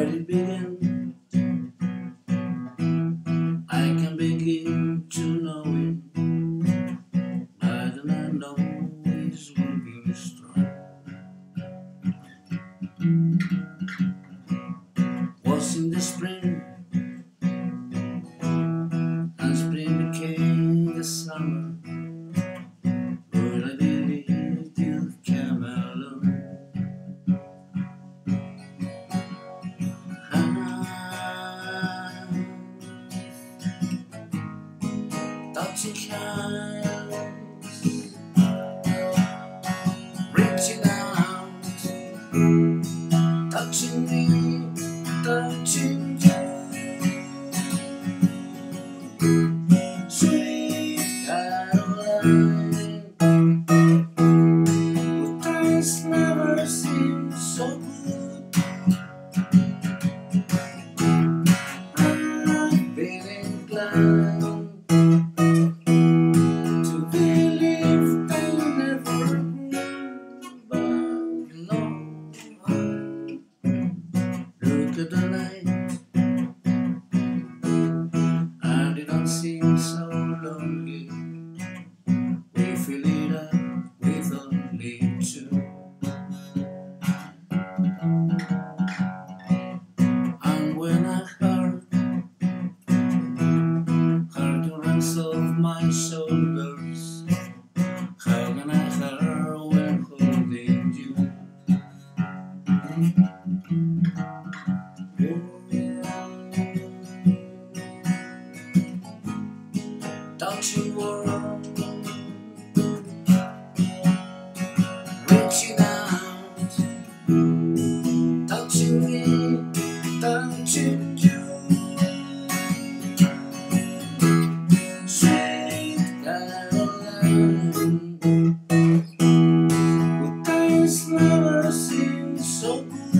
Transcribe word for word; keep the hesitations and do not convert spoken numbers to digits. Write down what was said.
where it began, I can begin to know it. I do not know it's moving strong. Was in the spring, and spring became the summer. But I believe you came along. Touching hands, reaching out, touching me, touching you. Sweet Caroline, good times never seem so good. I've been inclined look at the night, and it don't seem so lonely. We fill it up with only two. And when I heard hurricanes off my shoulders, how can I hear when holding you? Touching world, reaching out, touching me, touching you. Sweet Caroline, good times never seem so good.